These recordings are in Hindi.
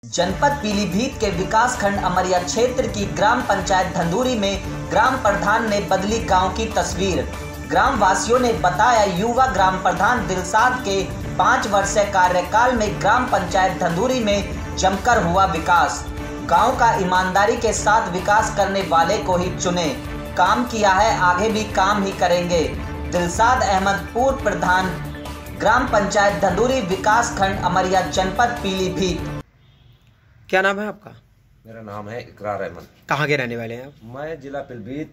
जनपद पीलीभीत के विकास खंड अमरिया क्षेत्र की ग्राम पंचायत धंधुरी में ग्राम प्रधान ने बदली गांव की तस्वीर। ग्राम वासियों ने बताया, युवा ग्राम प्रधान दिलसाद के 5 वर्षीय कार्यकाल में ग्राम पंचायत धंधुरी में जमकर हुआ विकास। गांव का ईमानदारी के साथ विकास करने वाले को ही चुने। काम किया है, आगे भी काम ही करेंगे। दिलसाद अहमद, पूर्व प्रधान, ग्राम पंचायत धंधुरी, विकास खंड अमरिया, जनपद पीलीभीत। क्या नाम है आपका? मेरा नाम है इकरार अहमद। कहाँ के रहने वाले हैं आप? मैं जिला पीलीभीत,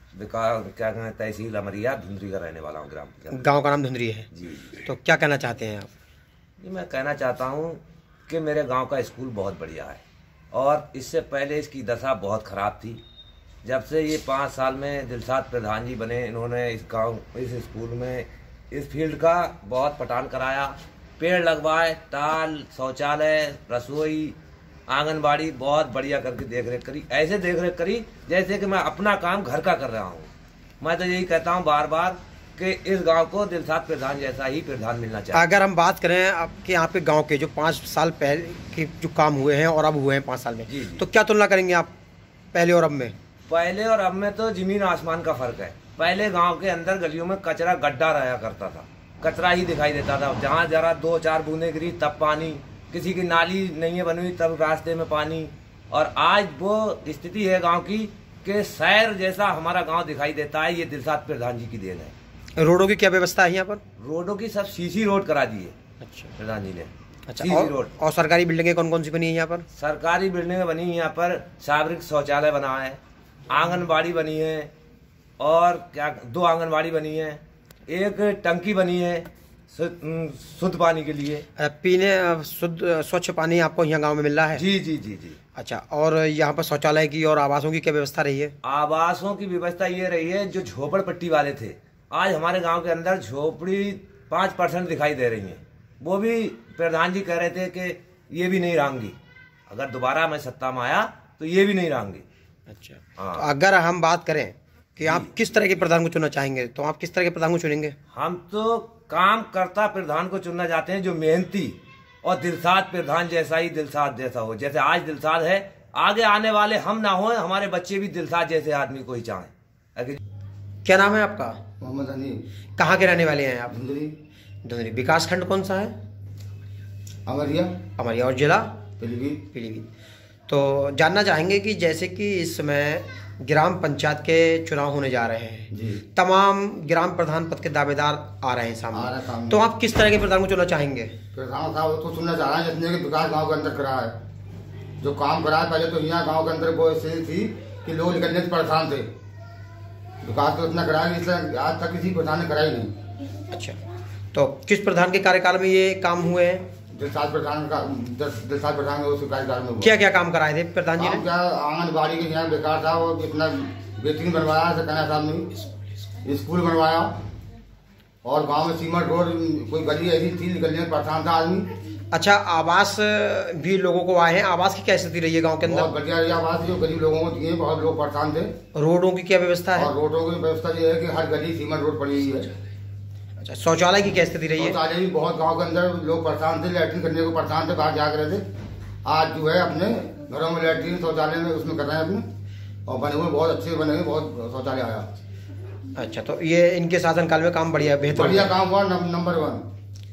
तहसील अमरिया, धुंधरी का रहने वाला हूँ। गांव का नाम धुंधरी है जी। तो क्या कहना चाहते हैं आप? जी, मैं कहना चाहता हूँ कि मेरे गांव का स्कूल बहुत बढ़िया है और इससे पहले इसकी दशा बहुत ख़राब थी। जब से ये 5 साल में दिलसाद प्रधान जी बने, इन्होंने इस स्कूल में इस फील्ड का बहुत पठान कराया, पेड़ लगवाए, टाल, शौचालय, रसोई, आंगनबाड़ी बहुत बढ़िया करके देख रेख करी। ऐसे देख रेख करी जैसे कि मैं अपना काम घर का कर रहा हूँ। मैं तो यही कहता हूँ बार बार कि इस गांव को दिलसाद प्रधान जैसा ही प्रधान मिलना चाहिए। अगर हम बात करें आपके यहाँ पे गांव के जो 5 साल पहले के जो काम हुए हैं और अब हुए हैं 5 साल में, जी। तो क्या तुलना करेंगे आप पहले और अब में? पहले और अब में तो जमीन आसमान का फर्क है। पहले गांव के अंदर गलियों में कचरा गड्ढा रहा करता था, कचरा ही दिखाई देता था। जहाँ जरा 2-4 बूंदे गिरी तब पानी, किसी की नाली नहीं है बनी हुई तब रास्ते में पानी। और आज वो स्थिति है गांव की कि शहर जैसा हमारा गांव दिखाई देता है। ये दिलसाद प्रधान जी की देन है। रोडों की क्या व्यवस्था है यहाँ पर? रोडों की सब सीसी रोड करा दी है। अच्छा, प्रधान जी ने। अच्छा। सीसी रोड और सरकारी बिल्डिंगें कौन कौन सी बनी है यहाँ पर? सरकारी बिल्डिंगें बनी है यहाँ पर, सार्वजनिक शौचालय बना है, आंगनबाड़ी बनी है और क्या 2 आंगनबाड़ी बनी है, एक टंकी बनी है शुद्ध पानी के लिए। पीने शुद्ध स्वच्छ पानी आपको यहाँ गांव में मिल रहा है? जी जी जी जी। अच्छा, और यहाँ पर शौचालय की और आवासों की क्या व्यवस्था रही है? आवासों की व्यवस्था ये रही है, जो झोपड़पट्टी वाले थे आज हमारे गांव के अंदर झोपड़ी 5% दिखाई दे रही है। वो भी प्रधान जी कह रहे थे कि ये भी नहीं रहेंगी, अगर दोबारा मैं सत्ता में आया तो ये भी नहीं रहेंगी। अच्छा, हाँ। तो अगर हम बात करें कि आप किस तरह के प्रधान को चुनना चाहेंगे, तो आप किस तरह के प्रधान को चुनेंगे? हम तो काम करता प्रधान को चुनना चाहते हैं, जो मेहनती और दिलसाद प्रधान जैसा ही दिलसाद जैसा हो। जैसे आज दिलसाद है, आगे आने वाले हम ना हो, हमारे बच्चे भी दिलसाद जैसे आदमी को ही चाहें। क्या नाम है आपका? मोहम्मद हनीफ। कहाँ के रहने वाले हैं आप? धुंधरी। धुंधरी। विकास खंड कौन सा है? अमरिया। अमरिया। और जिला? पीलीभीत। पीलीभीत। तो जानना चाहेंगे कि जैसे कि इस समय ग्राम पंचायत के चुनाव होने जा रहे हैं जी। तमाम ग्राम प्रधान पद के दावेदार आ रहे हैं सामने, तो आप किस तरह के प्रधान को चुनना चाहेंगे? प्रधान साहब तो सुनना चाह रहे हैं जितने के विकास गांव के अंदर करा है, जो काम करा है। पहले तो यहाँ गांव के अंदर वो स्थिति थी कि लोग निकलने से परेशान थे। विकास तो इतना करा है, इसलिए आज तक किसी प्रधान ने करा ही नहीं। अच्छा, तो किस प्रधान के कार्यकाल में ये काम हुए हैं? दिलसाद प्रधान उस कार्यकाल में क्या क्या काम कराए थे प्रधान जी ने? क्या आंगनबाड़ी के यहाँ बेकार था, वो इतना बेहतरीन बनवाया सकना साहब ने, स्कूल बनवाया। और गांव में सीमेंट रोड, कोई गली ऐसी थी निकलने में परेशान था आदमी। अच्छा, आवास भी लोगों को आए हैं, आवास की क्या स्थिति रही है गांव के अंदर? बहुत बढ़िया आवास जो गरीब लोगों को दिए, बहुत लोग परेशान थे। रोडों की क्या व्यवस्था है? और रोडों की व्यवस्था ये है कि हर गली सीमेंट रोड पड़ी हुई है। अच्छा, शौचालय की क्या स्थिति रही है? शौचालय भी बहुत गांव के अंदर लोग परेशान थे, लैट्रिन करने को परेशान थे, बाहर जाकर रहे थे। आज जो है अपने घरों में लैट्रिन शौचालय में उसमें कर रहे हैं अपने, और बने हुए बहुत अच्छे बने हुए, बहुत शौचालय आया। अच्छा, तो ये इनके शासनकाल में काम बढ़िया बेहतर बढ़िया काम हुआ, नंबर 1।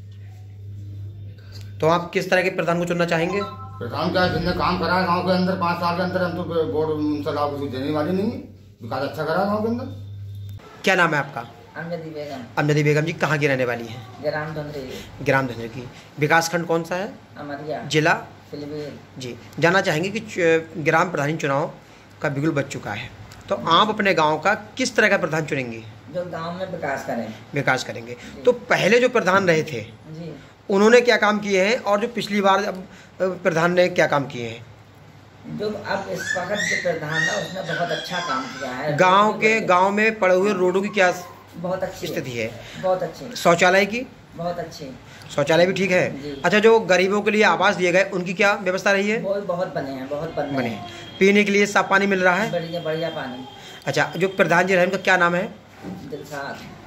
तो आप किस तरह के प्रधान को चुनना चाहेंगे? प्रधान क्या जिसने काम करा है गाँव के अंदर 5 साल के अंदर, हम तो बोर्ड उनसे लाभ कुछ देने वाले नहीं है। विकास अच्छा करा गाँव के अंदर। क्या नाम है आपका? अमजदी बेगम। अमजदी बेगम जी, कहाँ की रहने वाली हैं? ग्राम धुंधरी। ग्राम धुंधरी की। विकास खंड कौन सा है? अमरिया। जिला? पीलीभीत। जी। जानना चाहेंगे कि ग्राम प्रधान चुनाव का बिगुल बच चुका है, तो आप अपने गांव का किस तरह का प्रधान चुनेंगे? जो गांव में विकास करें। विकास करेंगे। तो पहले जो प्रधान रहे थे जी, उन्होंने क्या काम किए हैं, और जो पिछली बार अब प्रधान ने क्या काम किए हैं? जो अब इस वक्त जो प्रधान है उसने बहुत अच्छा काम किया है। गांव में पड़े हुए रोडों की क्या बहुत अच्छी स्थिति है? बहुत अच्छी। शौचालय की? बहुत अच्छी। शौचालय भी ठीक है। अच्छा, जो गरीबों के लिए आवास दिए गए उनकी क्या व्यवस्था रही है? वो बहुत बने हैं, बहुत बने हैं। पीने के लिए साफ पानी मिल रहा है? बढ़िया बढ़िया पानी। अच्छा, जो प्रधान जी रहे उनका क्या नाम है? दिलसाद।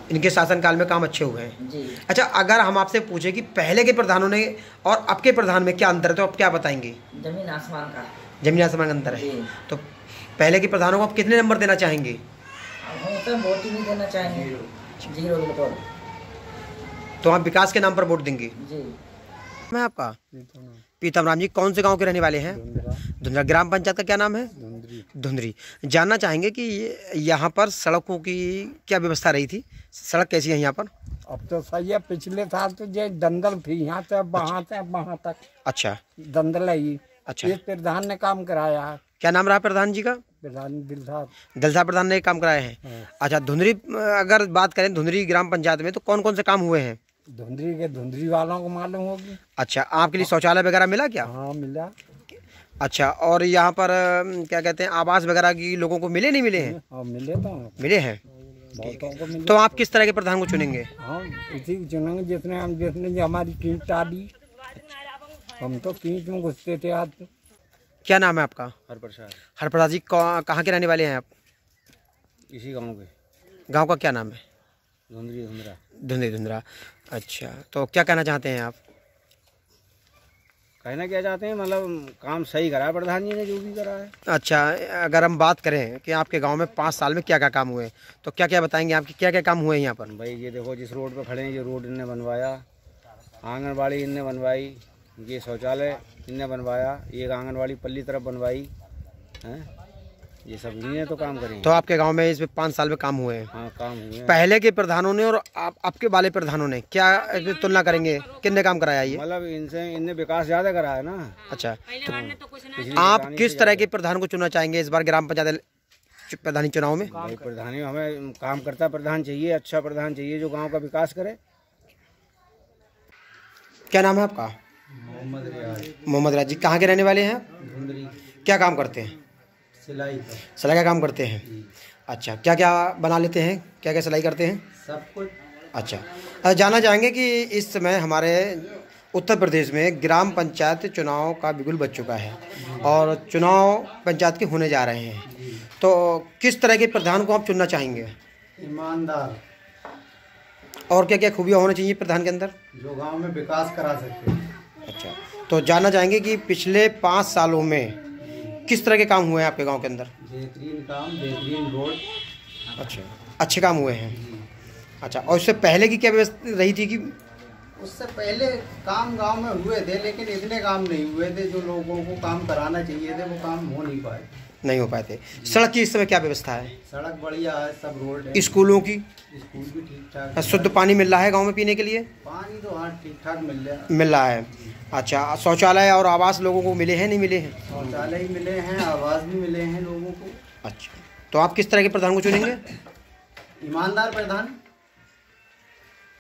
इनके शासनकाल में काम अच्छे हुए हैं। जी। अच्छा, अगर हम आपसे पूछे कि पहले के प्रधानों ने और अब के प्रधान में क्या अंतर है, तो आप क्या बताएंगे? जमीन आसमान का। जमीन आसमान का अंतर है। जी। तो पहले के प्रधानों को आप कितने नंबर देना चाहेंगे? अब हम तो वोट ही नहीं देना चाहेंगे। 0 बिल्कुल। तो आप विकास के नाम पर वोट देंगे? जी। मैं आपका पीतम राम जी, कौन से गांव के रहने वाले हैं? धुंधरा। ग्राम पंचायत का क्या नाम है? धुंधरी। जानना चाहेंगे कि यहाँ पर सड़कों की क्या व्यवस्था रही थी, सड़क कैसी है यहाँ पर? अब तो सही है, पिछले साल तो ये दंदल थी यहाँ से वहाँ तक। अच्छा, दंदल है ये। अच्छा। इस प्रधान ने काम कराया है। क्या नाम रहा प्रधान जी का? प्रधान दिलसाद। दिलसाद प्रधान ने काम कराए हैं। अच्छा, धुंधरी अगर बात करें धुंधरी ग्राम पंचायत में, तो कौन कौन से काम हुए हैं? धुंधरी के धुंधरी वालों को मालूम होगी। अच्छा, आपके लिए शौचालय वगैरह मिला क्या? हाँ मिला। अच्छा, और यहाँ पर क्या कहते हैं, आवास वगैरह की लोगों को मिले, नहीं मिले हैं? हाँ मिले तो मिले हैं। बहुतों को मिले। तो आप किस तरह के प्रधान को चुनेंगे? हाँ इसी को चुनेंगे जिसने जो हमारी कीट डाली। हम तो कीट में घुसते थे आज। क्या नाम है आपका? हरप्रसाद। हरप्रसाद जी, कहाँ के रहने वाले हैं आप? इसी गांव के। गांव का क्या नाम है? धुंधरी धुंधरा। धुंधरी धुंधरा। अच्छा, तो क्या कहना चाहते हैं आप? कहना क्या चाहते हैं, मतलब काम सही करा है प्रधान जी ने, जो भी करा है। अच्छा, अगर हम बात करें कि आपके गांव में 5 साल में क्या क्या काम हुए, तो क्या क्या बताएंगे आपके क्या क्या काम हुए हैं यहाँ पर? भाई ये देखो, जिस रोड पे खड़े हैं, ये रोड इनने बनवाया, आंगनबाड़ी इनने बनवाई, ये शौचालय इनने बनवाया, एक आंगनबाड़ी पल्ली तरफ बनवाई हैं, ये सब इन्हीं तो काम करें। तो आपके गांव में इसमें 5 साल में काम हुए हैं? हाँ काम हुए हैं। पहले के प्रधानों ने और आपके वाले प्रधानों ने क्या तुलना करेंगे, किसने काम कराया ये? मतलब इनने विकास ज्यादा करा है ना। अच्छा, पिछली आप प्रधानी किस से तरह के प्रधान को चुनना चाहेंगे इस बार ग्राम पंचायत प्रधानी चुनाव में? भाई प्रधानी हमें काम करता प्रधान चाहिए, अच्छा प्रधान चाहिए जो गाँव का विकास करे। क्या नाम है आपका? मोहम्मद रियाज जी, कहाँ के रहने वाले हैं आप? क्या काम करते हैं? सिलाई का काम करते हैं। अच्छा, क्या क्या बना लेते हैं, क्या क्या सिलाई करते हैं? सब कुछ। अच्छा, जानना चाहेंगे कि इस समय हमारे उत्तर प्रदेश में ग्राम पंचायत चुनाव का बिगुल बज चुका है और चुनाव पंचायत के होने जा रहे हैं, तो किस तरह के प्रधान को आप चुनना चाहेंगे? ईमानदार। और क्या क्या खूबियाँ होनी चाहिए प्रधान के अंदर? जो गांव में विकास करा सकते हैं। अच्छा, तो जानना चाहेंगे कि पिछले 5 सालों में किस तरह के काम हुए हैं आपके गांव के अंदर? बेहतरीन काम, बेहतरीन रोड। अच्छा, अच्छे काम हुए हैं। अच्छा, और उससे पहले की क्या व्यवस्था रही थी? कि उससे पहले काम गांव में हुए थे, लेकिन इतने काम नहीं हुए थे जो लोगों को काम कराना चाहिए थे, वो काम हो नहीं पाए थे। सड़क की इस समय क्या व्यवस्था है? सड़क बढ़िया है, सब रोड है। स्कूलों की? स्कूल भी ठीक ठाक है। शुद्ध पानी मिल रहा है गांव में पीने के लिए? पानी तो हाँ ठीक ठाक मिल रहा है। अच्छा, शौचालय और आवास लोगों को मिले हैं, नहीं मिले हैं? शौचालय मिले हैं, आवास भी मिले हैं लोगों को। अच्छा, तो आप किस तरह के प्रधान को चुनेंगे? ईमानदार प्रधान।